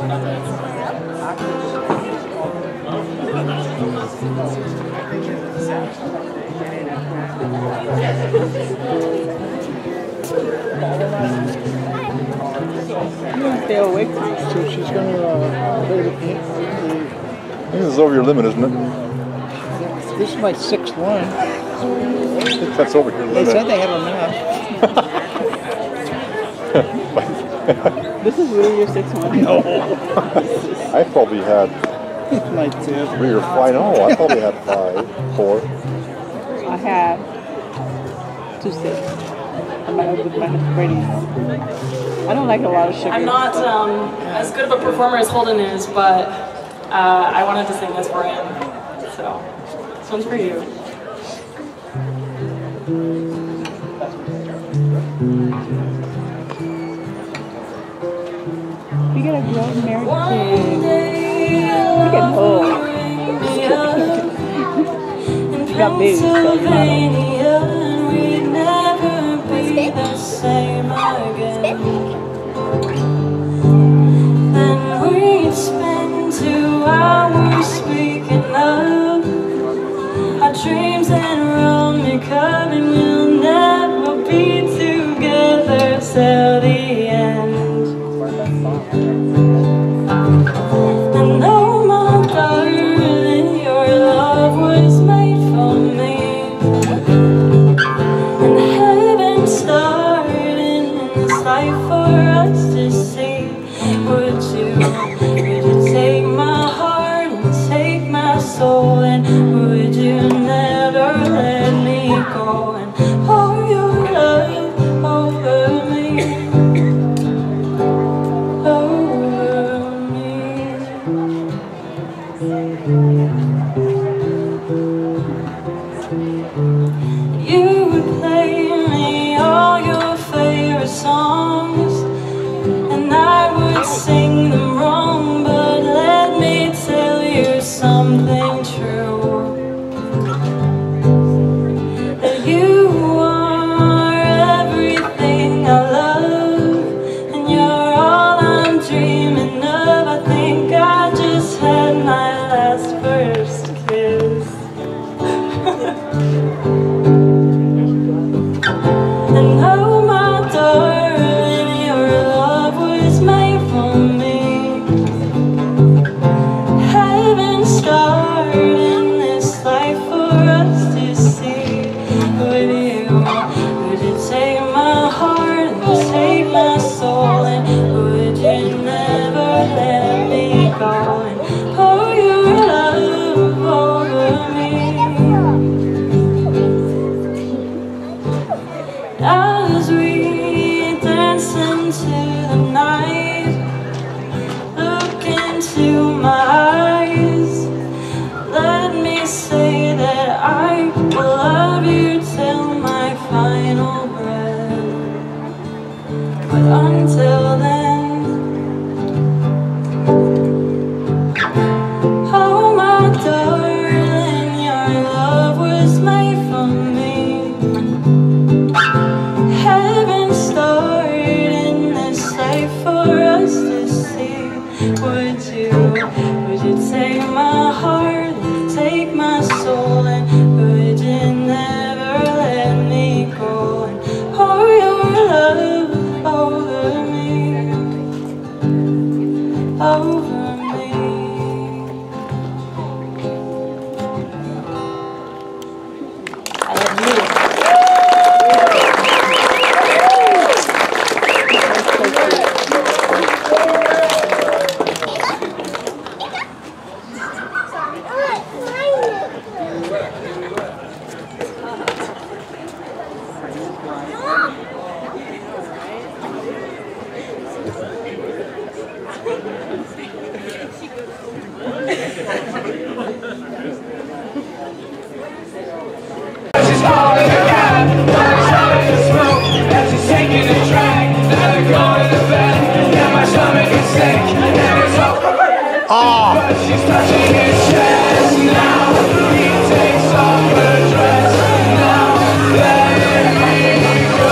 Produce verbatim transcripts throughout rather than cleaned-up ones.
Stay awake, so she's going to uh, play the game. This is over your limit, isn't it? This is my sixth one. I think that's over your limit. They said they had enough. This is really your sixth one? No. I probably had my two. three or five. No, I probably had five, four. I had two six. I might have been pretty. I don't like a lot of sugar. I'm not um, as good of a performer as Holden is, but uh, I wanted to sing this for him. So, this one's for you. You get a grown married kid. You get old. You got babies, so the same again. Then we'd spend two hours speaking of our dreams and roll me coming. We'll never be together till the end. And oh my darling, your love was made for me. For us to see, would you, would you take my heart and take my soul, and would you never let me go and pour your love over me, over me? You would play me all your favorite songs, and I would sing them wrong, but let me tell you something true, that you are everything I love, and you're all I'm dreaming of. I think I just had my last first kiss. And oh my darling, your love was made for me. Heaven starred in this life for us to see. Would you, would you take my heart and take my soul, and would you never let me go and pour your love over me? As we dance into the night, look into my eyes, let me say that I will love you till my final breath. But until then, oh my darling, your love was made for me. Heaven starred in this life for us to see. Would you, would you take my heart and take my soul, and would you never let me go and pour your love over me, over me? I love you. She's touching his chest now. He takes off her dress now. Let me go.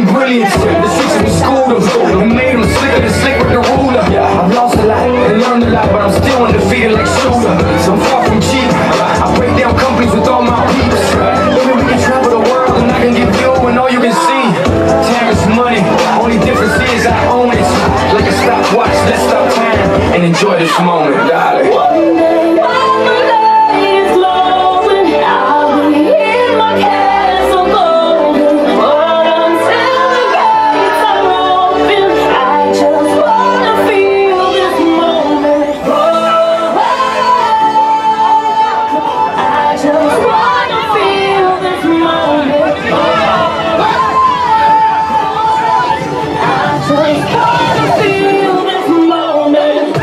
and brilliance. The streets of schooled them and made them slicker than slick with the ruler. I've lost a lot and learned a lot, but I'm still undefeated like Shooter. So I'm far from cheap. I break down companies with all my peeps. Maybe we can travel the world and I can give you and all you can see. Time is money. Only difference is I own it. Like a stopwatch, let's stop time and enjoy this moment, darling. One day, all the light is low and I'll be in my castle golden. But until the gates are open, I just wanna feel this moment. Oh, I just wanna feel this moment. Oh, I just wanna feel this moment.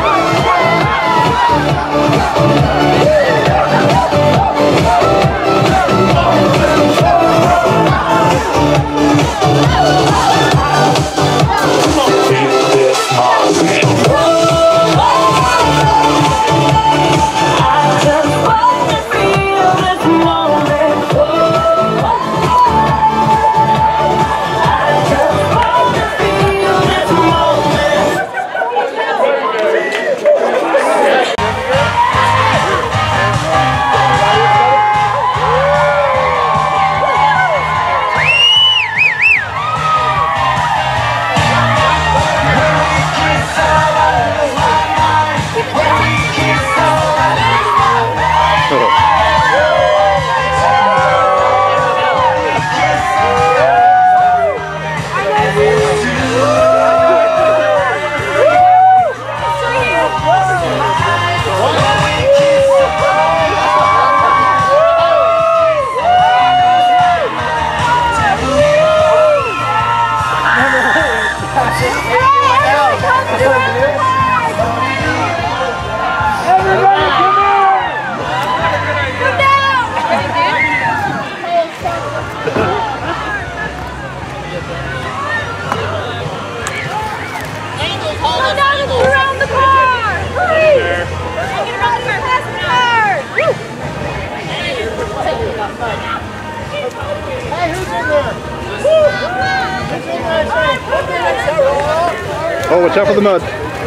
Oh, watch out for the mud.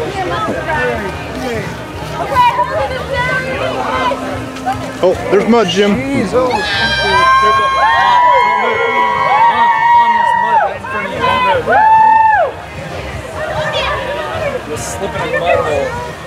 Oh, there's mud, Jim. Jeez, oh. Just slipping in the mud hole.